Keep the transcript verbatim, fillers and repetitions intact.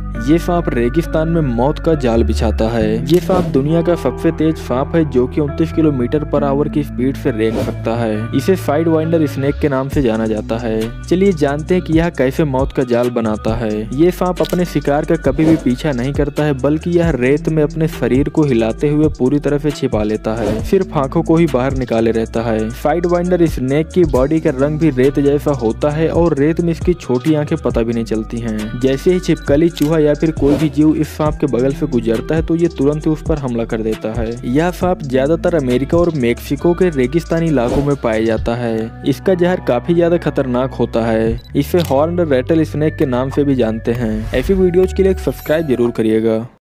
ये सांप रेगिस्तान में मौत का जाल बिछाता है। ये सांप दुनिया का सबसे तेज सांप है जो कि उनतीस किलोमीटर पर आवर की स्पीड से रेंग सकता है। इसे साइड वाइंडर स्नेक के नाम से जाना जाता है। चलिए जानते हैं कि यह कैसे मौत का जाल बनाता है। ये सांप अपने शिकार का कभी भी पीछा नहीं करता है, बल्कि यह रेत में अपने शरीर को हिलाते हुए पूरी तरह से छिपा लेता है, सिर्फ आंखों को ही बाहर निकाले रहता है। साइड वाइंडर स्नेक की बॉडी का रंग भी रेत जैसा होता है और रेत में इसकी छोटी आंखें पता भी नहीं चलती हैं। जैसे ही छिपकली, चूहा या फिर कोई भी जीव इस सांप के बगल से गुजरता है तो ये तुरंत ही उस पर हमला कर देता है। यह सांप ज्यादातर अमेरिका और मेक्सिको के रेगिस्तानी इलाकों में पाया जाता है। इसका जहर काफी ज्यादा खतरनाक होता है। इसे हॉर्न्ड रैटल स्नेक के नाम से भी जानते हैं। ऐसी वीडियोज के लिए सब्सक्राइब जरूर करिएगा।